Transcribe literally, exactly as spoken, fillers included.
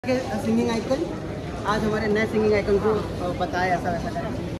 Singing icon आज हमारे नए सिंगिंग आइकन को बताया ऐसा वैसा करें।